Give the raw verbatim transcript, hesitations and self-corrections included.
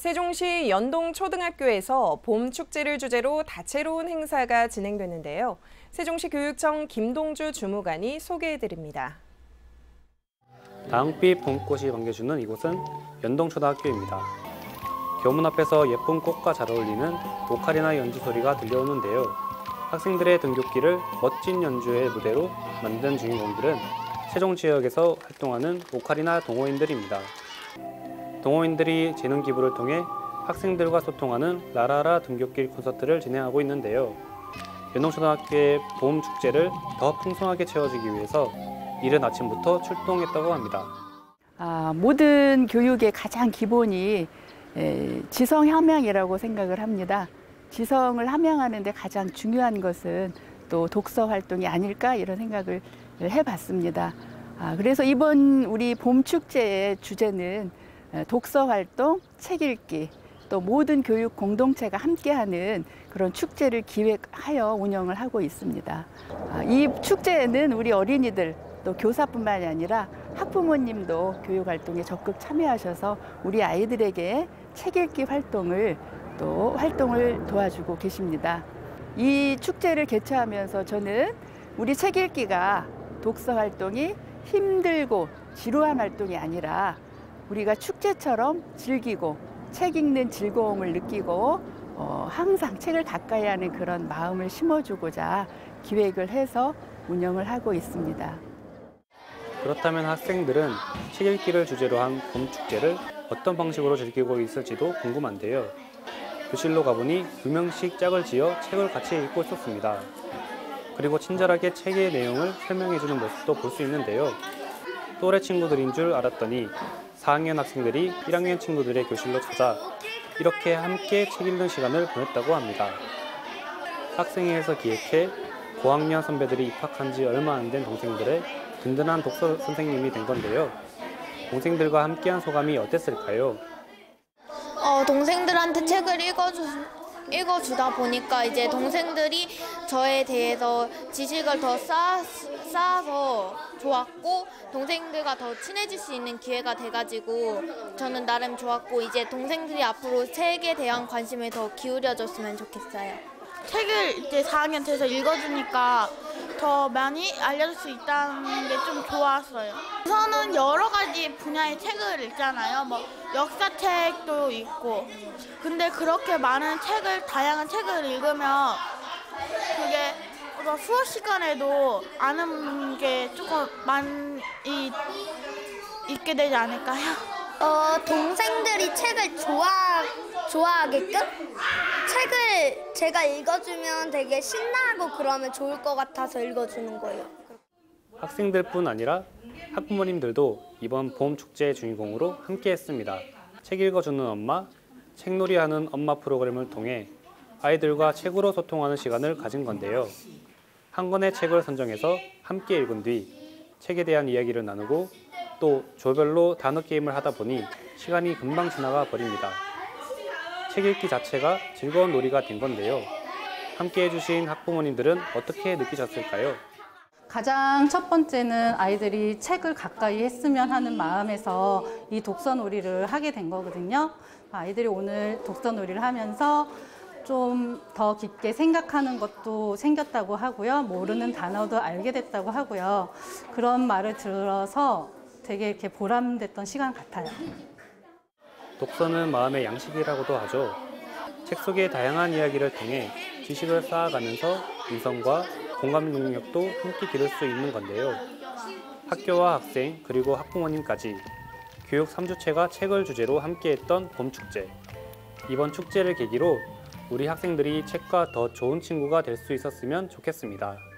세종시 연동초등학교에서 봄 축제를 주제로 다채로운 행사가 진행됐는데요. 세종시 교육청 김동주 주무관이 소개해드립니다. 다홍빛 봄꽃이 반겨주는 이곳은 연동초등학교입니다. 교문 앞에서 예쁜 꽃과 잘 어울리는 오카리나 연주 소리가 들려오는데요. 학생들의 등굣길을 멋진 연주의 무대로 만든 주인공들은 세종 지역에서 활동하는 오카리나 동호인들입니다. 동호인들이 재능 기부를 통해 학생들과 소통하는 라라라 등굣길 콘서트를 진행하고 있는데요. 연동초등학교의 봄 축제를 더 풍성하게 채워주기 위해서 이른 아침부터 출동했다고 합니다. 아, 모든 교육의 가장 기본이 에, 지성 함양이라고 생각을 합니다. 지성을 함양하는 데 가장 중요한 것은 또 독서 활동이 아닐까 이런 생각을 해봤습니다. 아, 그래서 이번 우리 봄 축제의 주제는 독서 활동, 책 읽기, 또 모든 교육 공동체가 함께하는 그런 축제를 기획하여 운영을 하고 있습니다. 아, 이 축제에는 우리 어린이들 또 교사뿐만이 아니라 학부모님도 교육 활동에 적극 참여하셔서 우리 아이들에게 책 읽기 활동을 또 활동을 도와주고 계십니다. 이 축제를 개최하면서 저는 우리 책 읽기가 독서 활동이 힘들고 지루한 활동이 아니라 우리가 축제처럼 즐기고 책 읽는 즐거움을 느끼고 어, 항상 책을 가까이 하는 그런 마음을 심어주고자 기획을 해서 운영을 하고 있습니다. 그렇다면 학생들은 책 읽기를 주제로 한 봄축제를 어떤 방식으로 즐기고 있을지도 궁금한데요. 교실로 가보니 두 명씩 짝을 지어 책을 같이 읽고 있었습니다. 그리고 친절하게 책의 내용을 설명해주는 모습도 볼 수 있는데요. 또래 친구들인 줄 알았더니 사 학년 학생들이 일 학년 친구들의 교실로 찾아 이렇게 함께 책 읽는 시간을 보냈다고 합니다. 학생회에서 기획해 고학년 선배들이 입학한 지 얼마 안 된 동생들의 든든한 독서 선생님이 된 건데요. 동생들과 함께한 소감이 어땠을까요? 어, 동생들한테 책을 읽어주, 읽어주다 보니까 이제 동생들이 저에 대해서 지식을 더 쌓아, 쌓아서 좋았고 동생들과 더 친해질 수 있는 기회가 돼가지고 저는 나름 좋았고 이제 동생들이 앞으로 책에 대한 관심을 더 기울여줬으면 좋겠어요. 책을 이제 사 학년 돼서 읽어주니까 더 많이 알려줄 수 있다는 게 좀 좋았어요. 우선은 여러 가지 분야의 책을 읽잖아요. 뭐 역사책도 있고. 근데 그렇게 많은 책을, 다양한 책을 읽으면 그게 수업 시간에도 아는 게 조금 많이 있게 되지 않을까요? 어, 동생들이 책을 좋아, 좋아하게끔 책을 제가 읽어주면 되게 신나고 그러면 좋을 것 같아서 읽어주는 거예요. 학생들뿐 아니라 학부모님들도 이번 봄 축제의 주인공으로 함께했습니다. 책 읽어주는 엄마, 책놀이하는 엄마 프로그램을 통해 아이들과 책으로 소통하는 시간을 가진 건데요. 한 권의 책을 선정해서 함께 읽은 뒤 책에 대한 이야기를 나누고 또 조별로 단어 게임을 하다 보니 시간이 금방 지나가 버립니다. 책 읽기 자체가 즐거운 놀이가 된 건데요. 함께 해주신 학부모님들은 어떻게 느끼셨을까요? 가장 첫 번째는 아이들이 책을 가까이 했으면 하는 마음에서 이 독서놀이를 하게 된 거거든요. 아이들이 오늘 독서놀이를 하면서 좀 더 깊게 생각하는 것도 생겼다고 하고요. 모르는 단어도 알게 됐다고 하고요. 그런 말을 들어서 되게 이렇게 보람됐던 시간 같아요. 독서는 마음의 양식이라고도 하죠. 책 속의 다양한 이야기를 통해 지식을 쌓아가면서 인성과 공감 능력도 함께 기를 수 있는 건데요. 학교와 학생 그리고 학부모님까지 교육 삼 주체가 책을 주제로 함께했던 봄축제. 이번 축제를 계기로 우리 학생들이 책과 더 좋은 친구가 될 수 있었으면 좋겠습니다.